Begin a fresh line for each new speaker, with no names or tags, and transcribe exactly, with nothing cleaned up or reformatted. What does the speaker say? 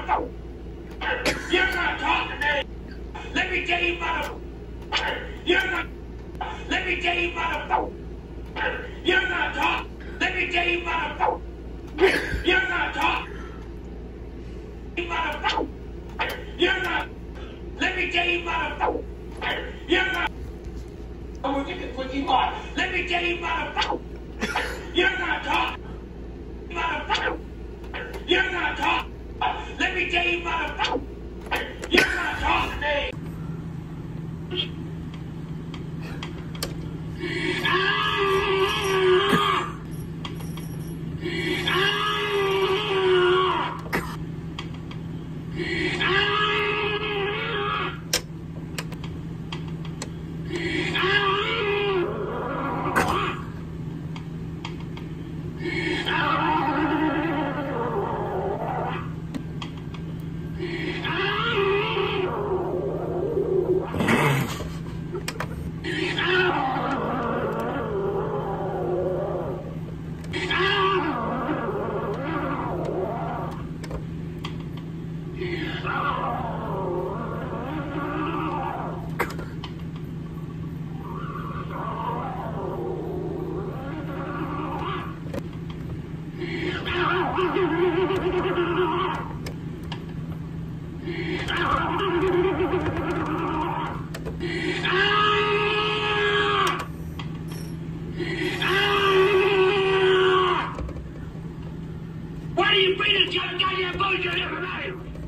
motherfucker. You're not talking to me. Let me tell you, motherfucker. You're not. Let me tell you, motherfucker. You're not talking. Let me tell you, motherfucker. You're not talking. Motherfucker. You're not. Let me tell you, motherfucker. You're not. I'm gonna get this pussy hard. Let me tell you, motherfucker. You're not talking. Motherfucker. You're not talking. Let me tell you, motherfucker. You're not talking to me. Why do you bring this goddamn bullshit every night?